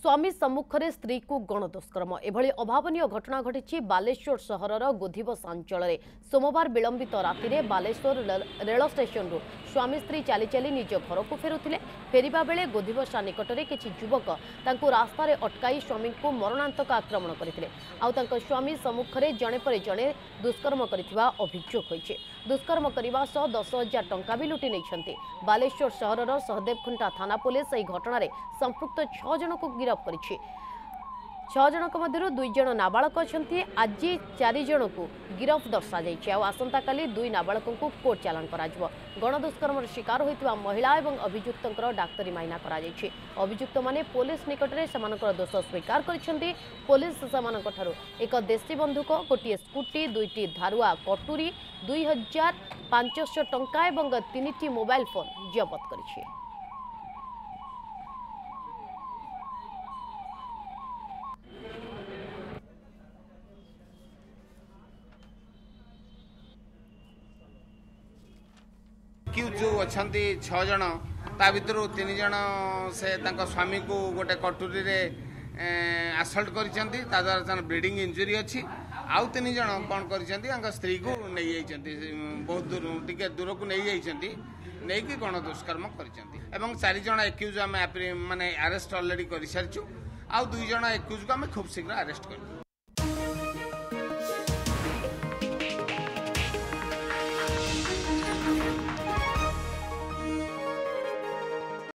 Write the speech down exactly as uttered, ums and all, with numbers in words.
स्वामी सम्मुखें स्त्री को गण दुष्कर्म एभली अभावनीय घटना घटी बालेश्वर सहरर गोधिबस अंचल सोमवार विलंबित राति में बालेश्वर रेल स्टेशन रु स्वामी स्त्री चली चली निज घर को फेरुथिले फेरिबा बेले गोधिबसा निकटरे किछि युवक तांको रास्तार अटकाई स्वामी को मरणांतक आक्रमण करथिले आउ तांको स्वामी सम्मुखें जणे पर जणे दुष्कर्म करिथिबा अभियोग होइछे। दुष्कर्म करने सह दस हजार टंका भी लुटि नहीं। बालेश्वर सहरर सहदेवखुंटा थाना पुलिस यह घटना संपृक्त छह जन को गिरफ्त कर छह जन मध्य दुई जन नाबालक अच्छा आज चार जन को गिरफ्त दर्शा आसंता काली दुई नाबालकों को कोर्ट चालान कर गण दुष्कर्म शिकार होता महिला और अभियुक्त डाक्तरी माइना कर अभियुक्त माने पुलिस निकट में दोष स्वीकार कर पुलिस से एक देशी बंधुक गोटे स्कूटी दुईटी धारुआ कटुरी दुई हजार पांचश टंका और तीन मोबाइल फोन जबत कर जो अच्छा छह जन ता भर तीन जन से स्वामी को गोटे कटुरी आसल्ट कर ब्लीडिंग इंजुरी अच्छी आउ तीन जन कौन कर स्त्री को नहीं बहुत दूर टे दूर को नहीं जाती नहीं कि गण दुष्कर्म कर चार जन एक्यूज आम माने अरेस्ट अलरेडी कर सारी आउ दुई जन एक्यूज को आम खूब शीघ्र अरेस्ट कर।